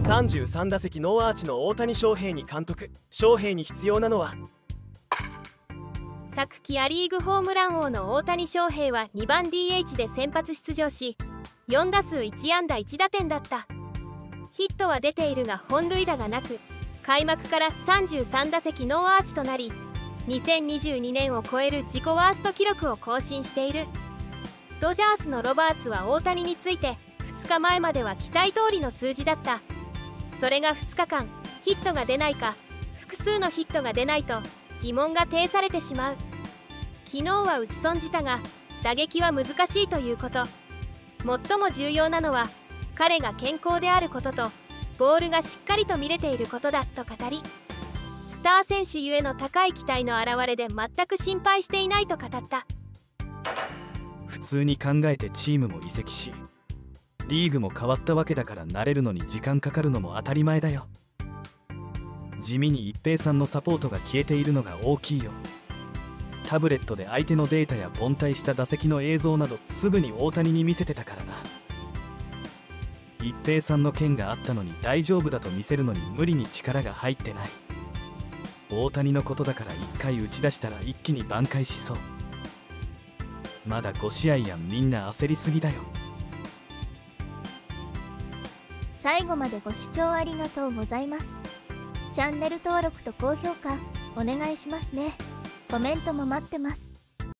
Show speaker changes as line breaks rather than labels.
33打席ノーアーチの大谷翔平に監督。翔平に必要なのは、
昨季ア・リーグホームラン王の大谷翔平は2番 DH で先発出場し、4打数1安打1打点だった。ヒットは出ているが本塁打がなく、開幕から33打席ノーアーチとなり、2022年を超える自己ワースト記録を更新している。ドジャースのロバーツは大谷について、2日前までは期待通りの数字だった。それが2日間ヒットが出ないか、複数のヒットが出ないと疑問が呈されてしまう。昨日は打ち損じたが、打撃は難しいということ。最も重要なのは彼が健康であることと、ボールがしっかりと見れていることだと語り、スター選手ゆえの高い期待の表れで全く心配していないと語った。
普通に考えてチームも移籍し、リーグも変わったわけだから、慣れるのに時間かかるのも当たり前だよ。地味に一平さんのサポートが消えているのが大きいよ。タブレットで相手のデータや凡退した打席の映像などすぐに大谷に見せてたからな。一平さんの件があったのに大丈夫だと見せるのに無理に力が入ってない。大谷のことだから1回打ち出したら一気に挽回しそう。まだ5試合やん、みんな焦りすぎだよ。
最後までご視聴ありがとうございます。チャンネル登録と高評価お願いしますね。コメントも待ってます。